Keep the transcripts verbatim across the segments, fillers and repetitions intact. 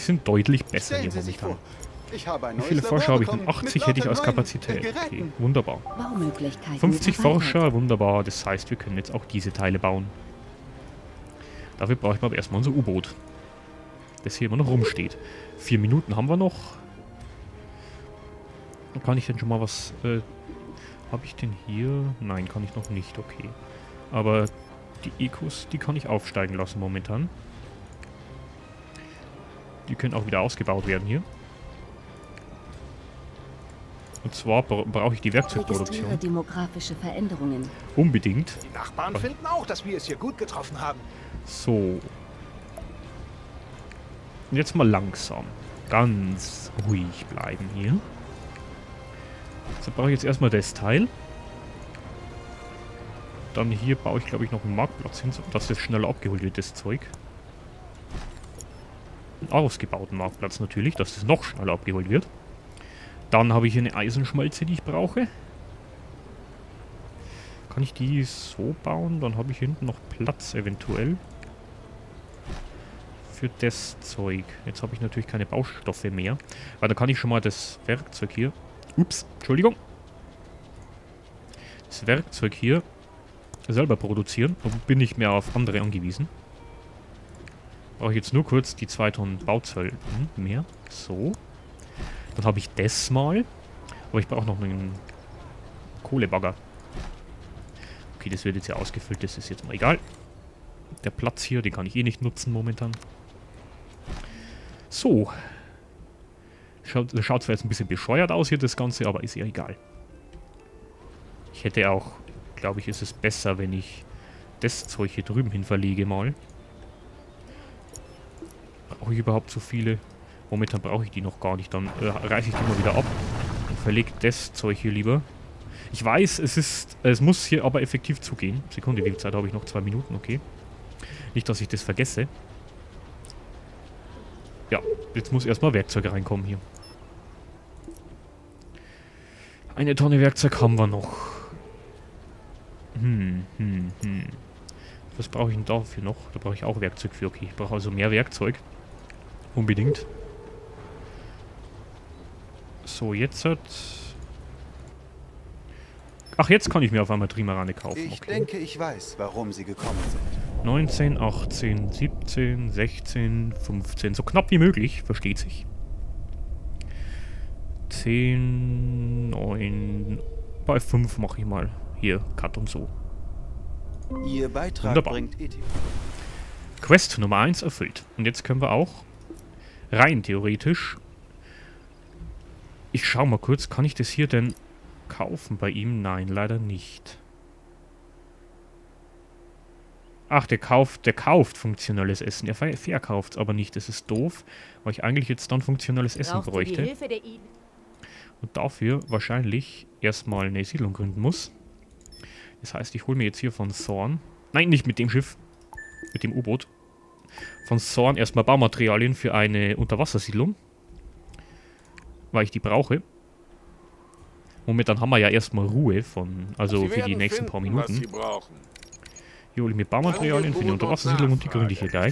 sind deutlich besser hier momentan. Wie viele Forscher habe ich denn? achtzig hätte ich als Kapazität. Okay, wunderbar. fünfzig Forscher, wunderbar. Das heißt, wir können jetzt auch diese Teile bauen. Dafür brauchen wir aber erstmal unser U-Boot. Das hier immer noch rumsteht. Vier Minuten haben wir noch. Kann ich denn schon mal was... Äh, habe ich denn hier? Nein, kann ich noch nicht. Okay. Aber die Ecos, die kann ich aufsteigen lassen momentan. Die können auch wieder ausgebaut werden hier. Und zwar bra brauche ich die Werkzeugproduktion. Demografische Veränderungen. Unbedingt. Die Nachbarn finden auch, dass wir es hier gut getroffen haben. So. Jetzt mal langsam. Ganz ruhig bleiben hier. So brauche ich jetzt erstmal das Teil. Dann hier baue ich, glaube ich, noch einen Marktplatz hin, dass das schneller abgeholt wird, das Zeug. Einen ausgebauten Marktplatz natürlich, dass das noch schneller abgeholt wird. Dann habe ich hier eine Eisenschmelze, die ich brauche. Kann ich die so bauen? Dann habe ich hinten noch Platz eventuell. Für das Zeug. Jetzt habe ich natürlich keine Baustoffe mehr. Weil da kann ich schon mal das Werkzeug hier... Ups, Entschuldigung. Das Werkzeug hier selber produzieren. Da bin ich mehr auf andere angewiesen. Brauche ich jetzt nur kurz die zwei Tonnen Bauzöl mehr. So. Dann habe ich das mal. Aber ich brauche noch einen Kohlebagger. Okay, das wird jetzt ja ausgefüllt. Das ist jetzt mal egal. Der Platz hier, den kann ich eh nicht nutzen momentan. So. Schaut, das schaut zwar jetzt ein bisschen bescheuert aus hier, das Ganze, aber ist ja egal. Ich hätte auch, glaube ich, ist es besser, wenn ich das Zeug hier drüben hin verlege mal. Brauche ich überhaupt so viele? Momentan brauche ich die noch gar nicht. Dann äh, reiße ich die mal wieder ab und verlege das Zeug hier lieber. Ich weiß, es ist, es muss hier aber effektiv zugehen. Sekunde, wie viel Zeit habe ich noch? Zwei Minuten, okay. Nicht, dass ich das vergesse. Ja, jetzt muss erstmal Werkzeug reinkommen hier. Eine Tonne Werkzeug haben wir noch. Hm, hm, hm. Was brauche ich denn dafür noch? Da brauche ich auch Werkzeug für. Okay, ich brauche also mehr Werkzeug. Unbedingt. So, jetzt hat... Ach, jetzt kann ich mir auf einmal Trimarane kaufen. Ich okay. denke, ich weiß, warum sie gekommen sind. neunzehn, achtzehn, siebzehn, sechzehn, fünfzehn. So knapp wie möglich, versteht sich. zehn, neun... Bei fünf mache ich mal. Hier, Cut und so. Ihr Beitrag Wunderbar. bringt Ethik. Quest Nummer eins erfüllt. Und jetzt können wir auch rein theoretisch... Ich schau mal kurz, kann ich das hier denn kaufen bei ihm? Nein, leider nicht. Ach, der kauft, der kauft funktionelles Essen. Er ver verkauft es aber nicht. Das ist doof, weil ich eigentlich jetzt dann funktionelles Essen bräuchte. Und dafür wahrscheinlich erstmal eine Siedlung gründen muss. Das heißt, ich hole mir jetzt hier von Thorn... Nein, nicht mit dem Schiff. Mit dem U-Boot. Von Thorn erstmal Baumaterialien für eine Unterwassersiedlung. Weil ich die brauche. Momentan haben wir ja erstmal Ruhe von... Also für die nächsten paar Minuten. Hier hole ich mir Baumaterialien für die Unterwassersiedlung und die gründe ich hier gleich.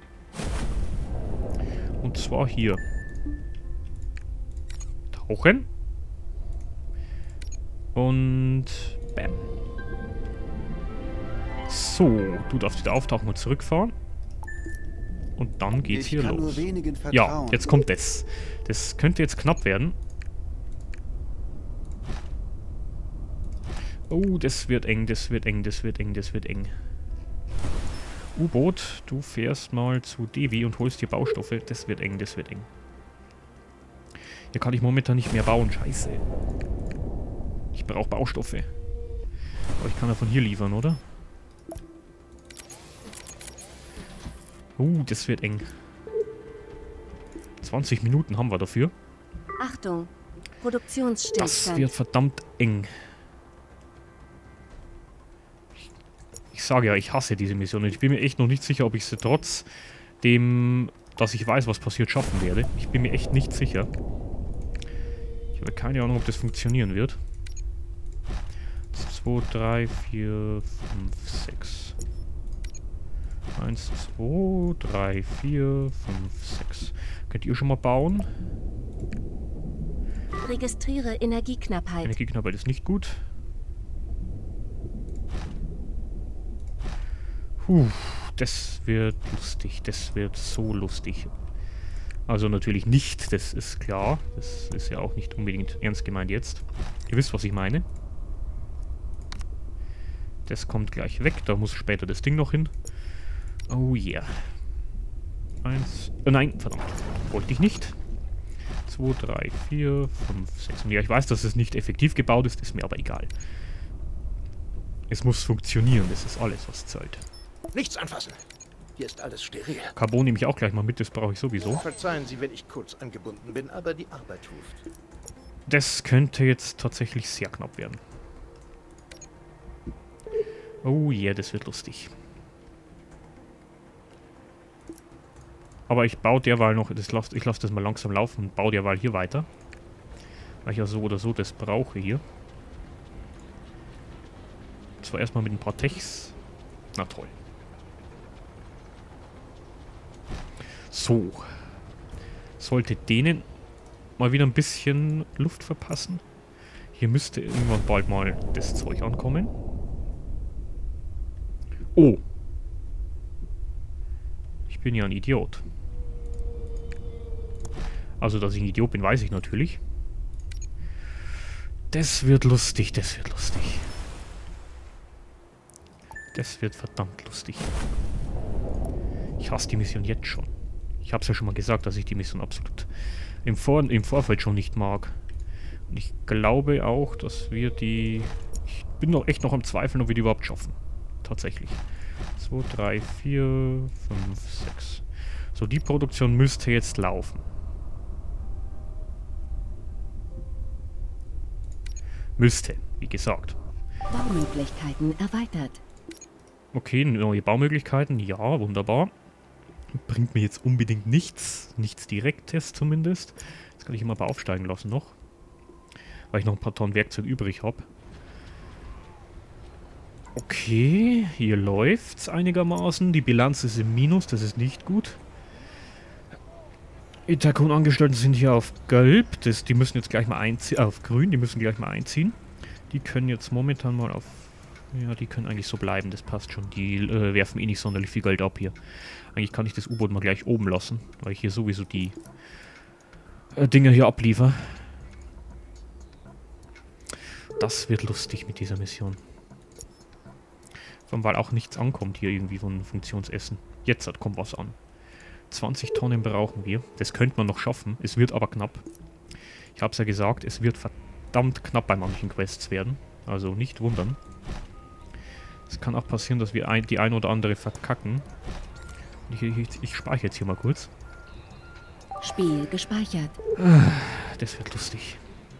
Und zwar hier. Tauchen. Und... Bam. So, du darfst wieder auftauchen und zurückfahren. Und dann geht's hier los. Ja, jetzt kommt das. Das könnte jetzt knapp werden. Oh, das wird eng, das wird eng, das wird eng, das wird eng. U-Boot, du fährst mal zu Devi und holst dir Baustoffe. Das wird eng, das wird eng. Hier kann ich momentan nicht mehr bauen, scheiße. Ich brauche Baustoffe. Aber ich kann ja von hier liefern, oder? Uh, das wird eng. zwanzig Minuten haben wir dafür. Achtung, Produktionsstillstand. Das wird verdammt eng. Ich, ich sage ja, ich hasse diese Mission. Ich bin mir echt noch nicht sicher, ob ich sie trotz dem, dass ich weiß, was passiert, schaffen werde. Ich bin mir echt nicht sicher. Ich habe keine Ahnung, ob das funktionieren wird. zwei, drei, vier, fünf, sechs. eins, zwei, drei, vier, fünf, sechs. Könnt ihr schon mal bauen? Registriere Energieknappheit. Energieknappheit ist nicht gut. Puh, das wird lustig. Das wird so lustig. Also natürlich nicht, das ist klar. Das ist ja auch nicht unbedingt ernst gemeint jetzt. Ihr wisst, was ich meine. Das kommt gleich weg. Da muss später das Ding noch hin. Oh yeah. Eins. Äh, nein, verdammt. Wollte ich nicht. zwei, drei, vier, fünf, sechs. Und ja, ich weiß, dass es nicht effektiv gebaut ist, ist mir aber egal. Es muss funktionieren, das ist alles, was zählt. Nichts anfassen. Hier ist alles steril. Carbon nehme ich auch gleich mal mit, das brauche ich sowieso. Verzeihen Sie, wenn ich kurz angebunden bin, aber die Arbeit ruft. Das könnte jetzt tatsächlich sehr knapp werden. Oh yeah, das wird lustig. Aber ich baue derweil noch, das lass, ich lasse das mal langsam laufen und baue derweil hier weiter. Weil ich ja so oder so das brauche hier. Zwar erstmal mit ein paar Techs. Na toll. So. Sollte denen mal wieder ein bisschen Luft verpassen. Hier müsste irgendwann bald mal das Zeug ankommen. Oh. Ich bin ja ein Idiot. Also, dass ich ein Idiot bin, weiß ich natürlich. Das wird lustig, das wird lustig. Das wird verdammt lustig. Ich hasse die Mission jetzt schon. Ich habe es ja schon mal gesagt, dass ich die Mission absolut im, Vor im Vorfeld schon nicht mag. Und ich glaube auch, dass wir die... Ich bin noch echt noch am Zweifeln, ob wir die überhaupt schaffen. Tatsächlich. zwei, drei, vier, fünf, sechs. So, die Produktion müsste jetzt laufen. Müsste, wie gesagt. Baumöglichkeiten erweitert. Okay, neue Baumöglichkeiten. Ja, wunderbar. Bringt mir jetzt unbedingt nichts. Nichts Direktes zumindest. Jetzt kann ich immer aber aufsteigen lassen noch. Weil ich noch ein paar Tonnen Werkzeug übrig habe. Okay, hier läuft's einigermaßen. Die Bilanz ist im Minus, das ist nicht gut. Die Tycoon-Angestellten sind hier auf Gelb. Das, die müssen jetzt gleich mal einziehen. Äh, auf Grün, die müssen gleich mal einziehen. Die können jetzt momentan mal auf... Ja, die können eigentlich so bleiben, das passt schon. Die äh, werfen eh nicht sonderlich viel Geld ab hier. Eigentlich kann ich das U-Boot mal gleich oben lassen, weil ich hier sowieso die äh, Dinger hier abliefer. Das wird lustig mit dieser Mission. Vor allem, weil auch nichts ankommt hier irgendwie von Funktionsessen. Jetzt hat, kommt was an. zwanzig Tonnen brauchen wir. Das könnte man noch schaffen. Es wird aber knapp. Ich habe es ja gesagt, es wird verdammt knapp bei manchen Quests werden. Also nicht wundern. Es kann auch passieren, dass wir ein, die ein oder andere verkacken. Ich, ich, ich speichere jetzt hier mal kurz. Spiel gespeichert. Das wird lustig.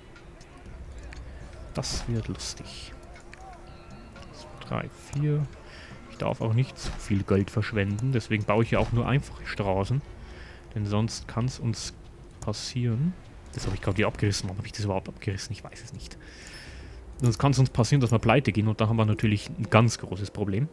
Das wird lustig. So, drei, vier. Ich darf auch nicht zu viel Geld verschwenden. Deswegen baue ich ja auch nur einfache Straßen. Denn sonst kann es uns passieren. Das habe ich gerade hier abgerissen. Warum habe ich das überhaupt abgerissen? Ich weiß es nicht. Sonst kann es uns passieren, dass wir pleite gehen. Und da haben wir natürlich ein ganz großes Problem.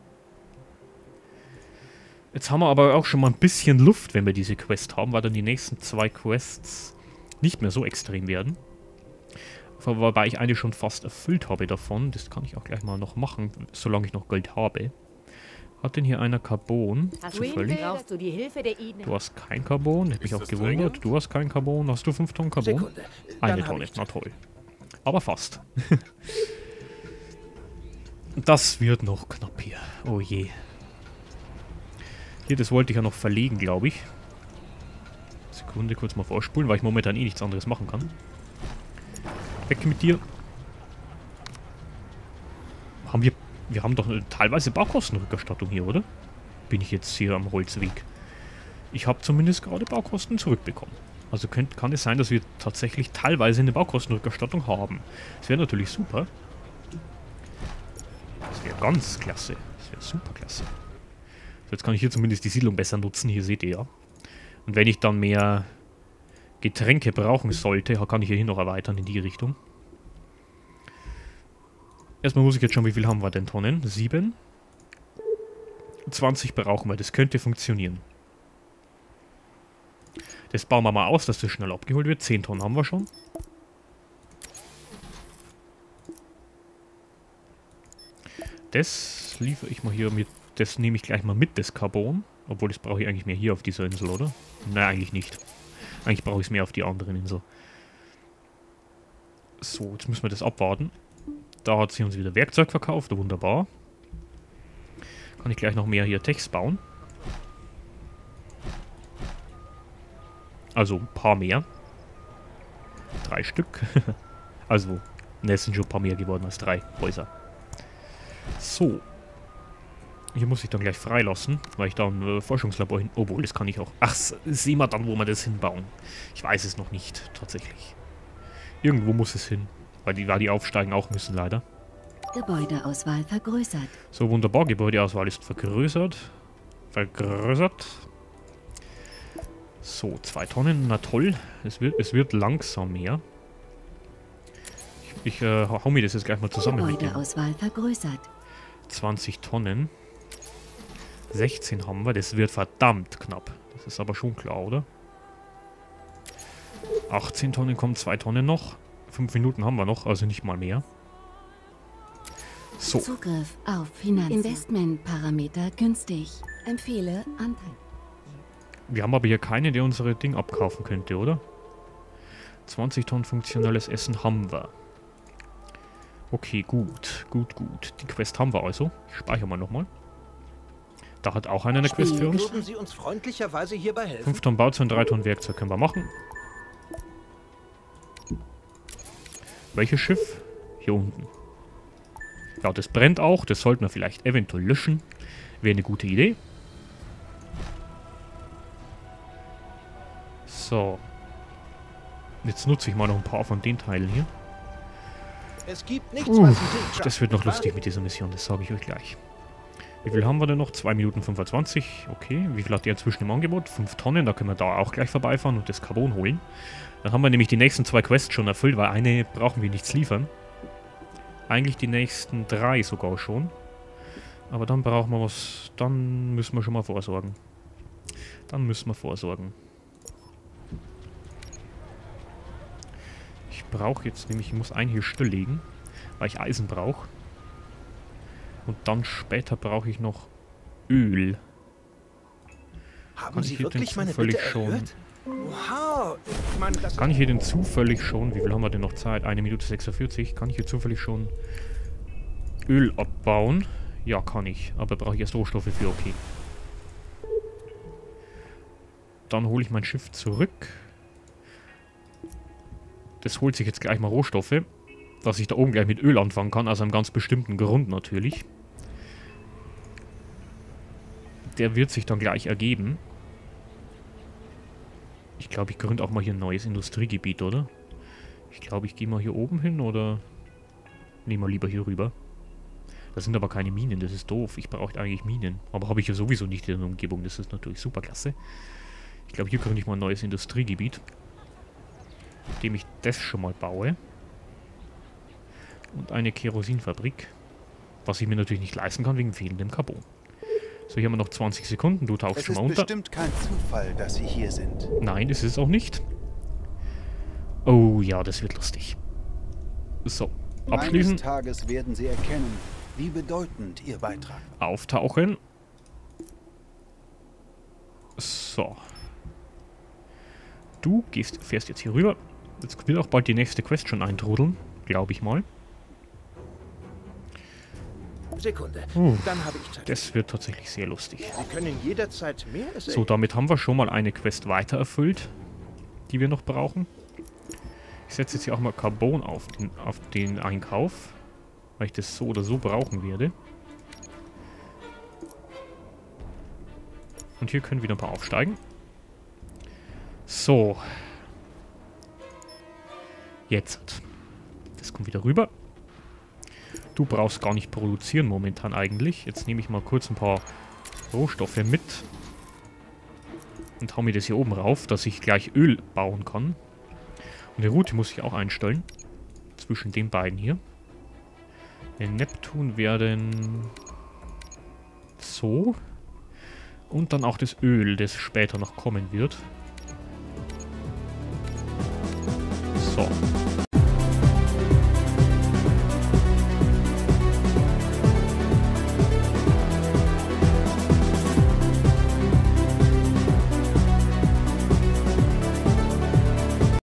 Jetzt haben wir aber auch schon mal ein bisschen Luft, wenn wir diese Quest haben, weil dann die nächsten zwei Quests nicht mehr so extrem werden. Wobei ich eine schon fast erfüllt habe davon. Das kann ich auch gleich mal noch machen, solange ich noch Geld habe. Hat denn hier einer Carbon? Zufällig? Brauchst du die Hilfe der Iden? Du hast kein Carbon, hätte mich auch gewundert. Du hast kein Carbon. Hast du fünf Tonnen Carbon? Sekunde. Eine Tonne, na toll. Aber fast. Das wird noch knapp hier. Oh je. Hier, das wollte ich ja noch verlegen, glaube ich. Sekunde, kurz mal vorspulen, weil ich momentan eh nichts anderes machen kann. Weg mit dir. Haben wir... Wir haben doch teilweise Baukostenrückerstattung hier, oder? Bin ich jetzt hier am Holzweg. Ich habe zumindest gerade Baukosten zurückbekommen. Also könnt, kann es sein, dass wir tatsächlich teilweise eine Baukostenrückerstattung haben. Das wäre natürlich super. Das wäre ganz klasse. Das wäre super klasse. So, jetzt kann ich hier zumindest die Siedlung besser nutzen. Hier seht ihr ja. Und wenn ich dann mehr Getränke brauchen sollte, kann ich hier noch erweitern in die Richtung. Erstmal muss ich jetzt schauen, wie viel haben wir denn Tonnen? Sieben. zwanzig brauchen wir, das könnte funktionieren. Das bauen wir mal aus, dass das schnell abgeholt wird. zehn Tonnen haben wir schon. Das liefere ich mal hier mit. Das nehme ich gleich mal mit, das Carbon. Obwohl, das brauche ich eigentlich mehr hier auf dieser Insel, oder? Nein, eigentlich nicht. Eigentlich brauche ich es mehr auf die anderen Insel. So, jetzt müssen wir das abwarten. Da hat sie uns wieder Werkzeug verkauft. Wunderbar. Kann ich gleich noch mehr hier Techs bauen. Also ein paar mehr. Drei Stück. Also, ne, es sind schon ein paar mehr geworden als drei Häuser. So. Hier muss ich dann gleich freilassen, weil ich da ein äh, Forschungslabor hin... Obwohl, das kann ich auch... Ach, sehen wir dann, wo wir das hinbauen. Ich weiß es noch nicht, tatsächlich. Irgendwo muss es hin. Weil die, weil die aufsteigen auch müssen, leider. Gebäudeauswahl vergrößert. So, wunderbar. Gebäudeauswahl ist vergrößert. Vergrößert. So, zwei Tonnen. Na toll. Es wird, es wird langsam mehr. Ich, ich äh, hau mir das jetzt gleich mal zusammen. Gebäudeauswahl vergrößert. zwanzig Tonnen. sechzehn haben wir. Das wird verdammt knapp. Das ist aber schon klar, oder? achtzehn Tonnen kommen, zwei Tonnen noch. fünf Minuten haben wir noch, also nicht mal mehr. So. Zugriff auf Finanzen. Investmentparameter günstig. Empfehle Anteil. Wir haben aber hier keinen, der unsere Ding abkaufen könnte, oder? zwanzig Tonnen funktionales Essen haben wir. Okay, gut, gut, gut. Die Quest haben wir also. Ich speichere mal nochmal. Da hat auch einer eine Quest für uns. Würden Sie uns freundlicherweise hierbei helfen? fünf Tonnen Bauzaun, drei Tonnen Werkzeug können wir machen. Welches Schiff? Hier unten. Ja, das brennt auch. Das sollten wir vielleicht eventuell löschen. Wäre eine gute Idee. So. Jetzt nutze ich mal noch ein paar von den Teilen hier. Es gibt nichts, Uh, was Sie das wird noch lustig mit dieser Mission, das sage ich euch gleich. Wie viel haben wir denn noch? zwei Minuten fünfundzwanzig. Okay, wie viel hat der inzwischen im Angebot? fünf Tonnen, da können wir da auch gleich vorbeifahren und das Carbon holen. Dann haben wir nämlich die nächsten zwei Quests schon erfüllt, weil eine brauchen wir nichts liefern. Eigentlich die nächsten drei sogar schon. Aber dann brauchen wir was, dann müssen wir schon mal vorsorgen. Dann müssen wir vorsorgen. Ich brauche jetzt nämlich, ich muss einen hier stilllegen, weil ich Eisen brauche. Und dann später brauche ich noch Öl. Haben Kann Sie ich hier wirklich den meine zufällig Bitte schon? erhört? Wow, ich meine, das Kann ich hier denn zufällig schon, wie viel haben wir denn noch Zeit? eine Minute sechsundvierzig. Kann ich hier zufällig schon Öl abbauen? Ja, kann ich. Aber brauche ich erst Rohstoffe für, okay. Dann hole ich mein Schiff zurück. Das holt sich jetzt gleich mal Rohstoffe, dass ich da oben gleich mit Öl anfangen kann, aus einem ganz bestimmten Grund natürlich. Der wird sich dann gleich ergeben. Ich glaube, ich gründe auch mal hier ein neues Industriegebiet, oder? Ich glaube, ich gehe mal hier oben hin, oder nehmen wir lieber hier rüber. Das sind aber keine Minen, das ist doof. Ich brauche eigentlich Minen. Aber habe ich ja sowieso nicht in der Umgebung, das ist natürlich super klasse. Ich glaube, hier gründe ich mal ein neues Industriegebiet, indem ich das schon mal baue. Und eine Kerosinfabrik. Was ich mir natürlich nicht leisten kann, wegen fehlendem Carbon. So, hier haben wir noch zwanzig Sekunden. Du tauchst Es schon ist mal unter. bestimmt kein Zufall, dass Sie hier sind. Nein, ist es auch nicht. Oh ja, das wird lustig. So, abschließen. Eines Tages werden Sie erkennen, wie bedeutend Ihr Beitrag war. Auftauchen. So. Du gehst, fährst jetzt hier rüber. Jetzt wird auch bald die nächste Quest schon eintrudeln. Glaube ich mal. Sekunde, Uh, dann habe ich Zeit. Das wird tatsächlich sehr lustig. Sie können jederzeit mehr als So, damit haben wir schon mal eine Quest weiter erfüllt, die wir noch brauchen. Ich setze jetzt hier auch mal Carbon auf den, auf den Einkauf, weil ich das so oder so brauchen werde. Und hier können wieder ein paar aufsteigen. So. Jetzt. Das kommt wieder rüber. Du brauchst gar nicht produzieren momentan eigentlich. Jetzt nehme ich mal kurz ein paar Rohstoffe mit. Und hau mir das hier oben rauf, dass ich gleich Öl bauen kann. Und die Route muss ich auch einstellen. Zwischen den beiden hier. In Neptun werden so. Und dann auch das Öl, das später noch kommen wird.